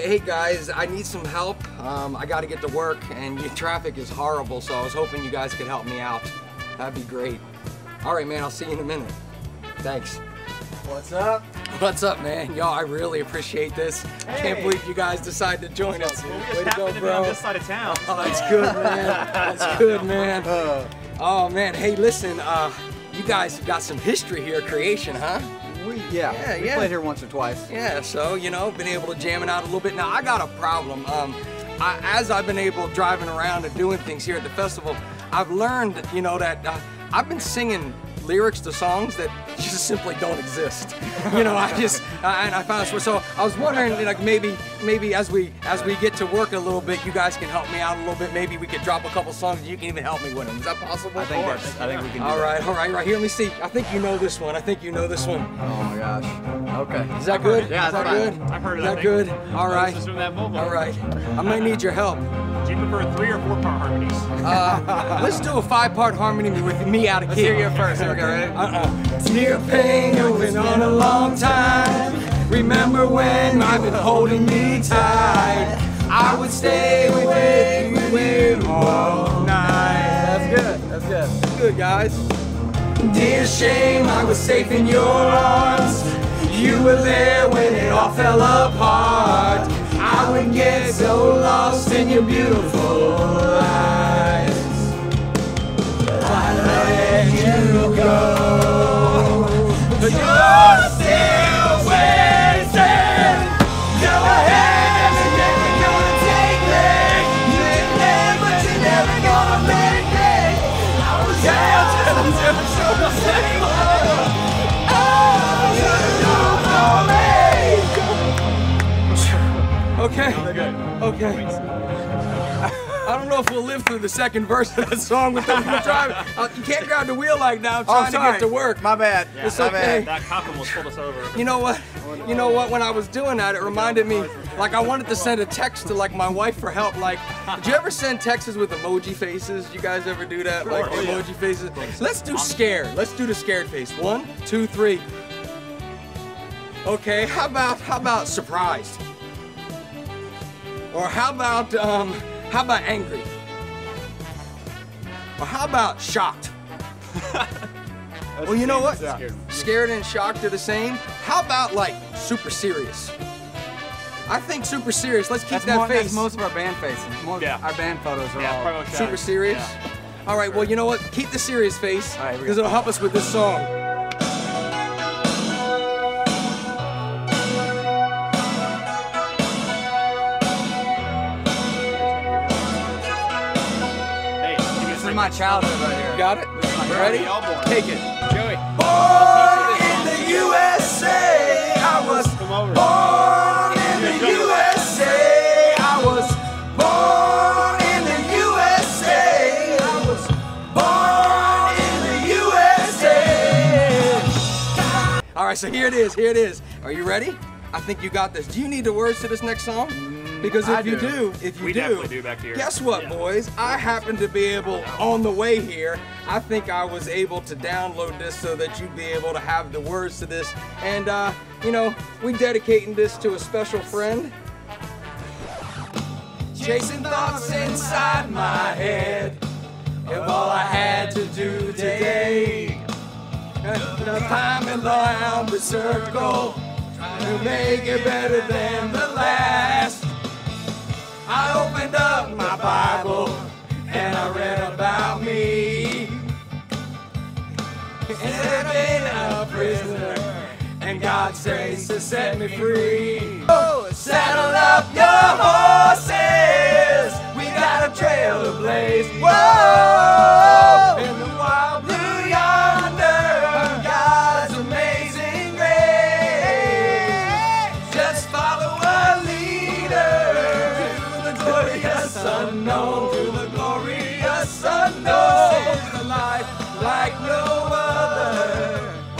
Hey guys, I need some help. I got to get to work, and your traffic is horrible, so I was hoping you guys could help me out. That'd be great. All right, man, I'll see you in a minute. Thanks. What's up? What's up, man? Yo, I really appreciate this. Hey. Can't believe you guys decided to join us. Well, we Way just to happened go, to be bro. on this side of town. Oh, that's good, man. That's good, man. Oh, man. Hey, listen, you guys got some history here, creation, huh? We Yeah. played here once or twice. Yeah, so, you know, been able to jam it out a little bit. Now, I got a problem. As I've been able driving around and doing things here at the festival, I've learned, you know, that I've been singing lyrics to songs that just simply don't exist. You know, and I found this. So I was wondering, like, maybe as we get to work a little bit, you guys can help me out a little bit. Maybe we could drop a couple songs and you can even help me with them. Is that possible? I think we can do All that. right. Here, let me see. I think you know this one. Oh my gosh. Okay. Is that good? Yeah, Is that that's good? I've heard Is of that that good? thing. All right. This is from that mobile. All right. I might need your help. Do you prefer 3 or 4 part harmonies? Let's do a 5-part harmony with me out of key. Let's hear you first. Here we go, ready? Dear pain, you've been on a long time. Remember when I've been holding me tight? I would stay with you all night. That's good. Good, guys. Dear shame, I was safe in your arms. You were there when it all fell apart. I would get so lost in your beautiful eyes. I let you go, but you're still waiting. Go ahead and you're gonna take me. You did it, but you're never gonna make me. I was down to the same. Oh, you know for me. Okay. Okay. I don't know if we'll live through the second verse of that song without you driving. You can't grab the wheel like now. I'm trying to get to work. My bad. Yeah, It's my okay. bad. That cop almost pulled us over. You know what? You know what? When I was doing that, it reminded me, like, I wanted to send a text to, like, my wife for help. Like, did you ever send texts with emoji faces? You guys ever do that? Like, Oh, yeah. emoji faces? Let's do scared. Let's do the scared face. 1, 2, 3. Okay, how about surprised? Or how about angry? Or how about shocked? Well, you know what? Scared and shocked are the same. How about, like, super serious? I think super serious. Let's keep that face. That's most of our band faces. Yeah. Our band photos are Yeah, all probably should. Super serious? Yeah. All right, well, you know what? Keep the serious face, All right, here we because go. it'll help us with this song. Hey, give me a This is second. my childhood right here. Got it? Ready? Y'all born. Take it. Joey. Born in the USA, I was Come over. born in the USA, I was born in the USA, I was born in the USA. All right, so here it is. Are you ready? I think you got this. Do you need the words to this next song? Because I if you do. We definitely do back here. guess what, Yeah. boys? I happen to be able, on the way here, I think I was able to download this so that you'd be able to have the words to this. And, you know, we dedicating this to a special friend. Chasing thoughts inside my head of all I had to do today. The time around the circle, trying to make it better than the last. I opened up my Bible and I read about me. And I've been a prisoner and God's grace has set me free. Oh, saddle up your horses, we got a trail to blaze. Whoa, in the wild blue yonder, God's amazing grace. Just follow a leader to the glorious unknown, to the glorious unknown. It's a life like no other.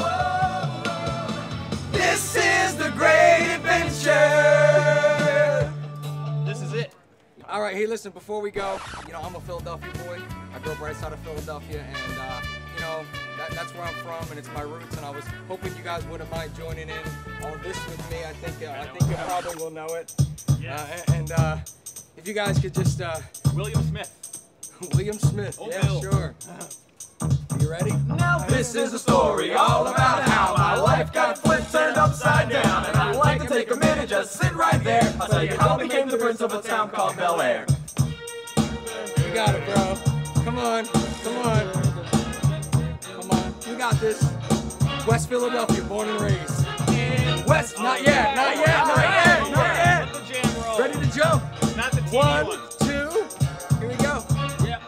This is the great adventure. This is it. All right, hey, listen, before we go, you know, I'm a Philadelphia boy. I grew up right outside of Philadelphia, and, you know, that's where I'm from, and it's my roots. And I was hoping you guys wouldn't mind joining in on this with me. I think you probably will know it. And if you guys could just William Smith. William Smith. Old Yeah, Bill. sure. You ready? Now this is a story all about how my life got flipped, turned upside down, and I'd like to take a minute, just sit right there. I'll tell you how I became the prince of a town called Bel Air. You got it, bro. Come on, come on, come on. You got this. West Philadelphia, born and raised. West, not yet, not yet, not yet, not yet. Let the jam roll. Ready to jump? Not the TV 1, one. 2. Here we go. Yep.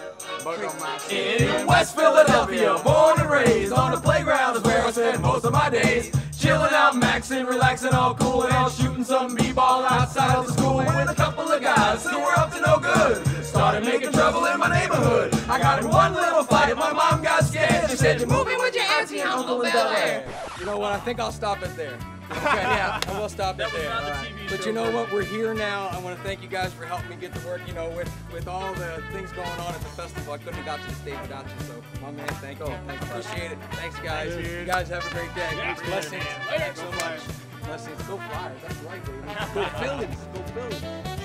In West Philadelphia, born and raised, on the playground is where I spend most of my days. Chilling out, maxing, relaxing, all cool and all, shooting some b-ball outside of the school with a couple of guys who were up to no good. Started making trouble in my neighborhood. I got in one little fight, my mom got scared. She said, "You're moving with your auntie and uncle in Bel Air." You know what? I think I'll stop it there. Okay, yeah, I will stop it That was there. not the All right. TV But show. you know what? We're here now. I want to thank you guys for helping me get to work. You know, with all the things going on at the festival, I couldn't have got to the stage without you. So, my man, thank you. Appreciate it. Thanks, guys. You guys have a great day. Yeah. Blessings. Later. Thanks so much. Blessings. Go Flyers. That's right, baby. Go Phillies. Go Phillies.